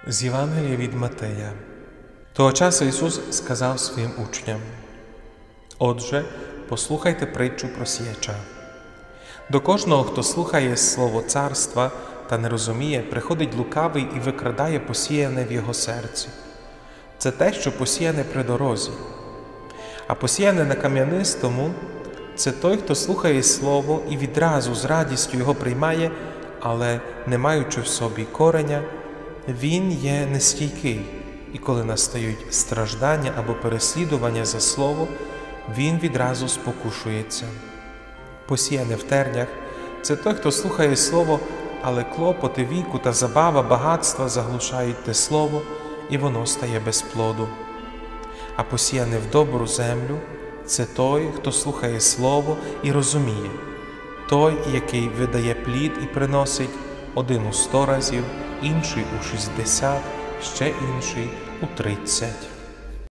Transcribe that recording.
З Євангелія від Матея. Того часу Ісус сказав своїм учням: «Отже, послухайте притчу про сіяча. До кожного, хто слухає слово царства та не розуміє, приходить лукавий і викрадає посіяне в його серці. Це те, що посіяне при дорозі. А посіяне на кам'янистому – це той, хто слухає слово і відразу з радістю його приймає, але, не маючи в собі кореня, він є нестійкий, і коли настають страждання або переслідування за слово, він відразу спокушується. Посіяне в тернях – це той, хто слухає слово, але клопоти віку та забава багатства заглушають те слово, і воно стає без плоду. А посіяне в добру землю – це той, хто слухає слово і розуміє, той, який видає плід і приносить один у 100 разів, інший у 60, ще інший у 30.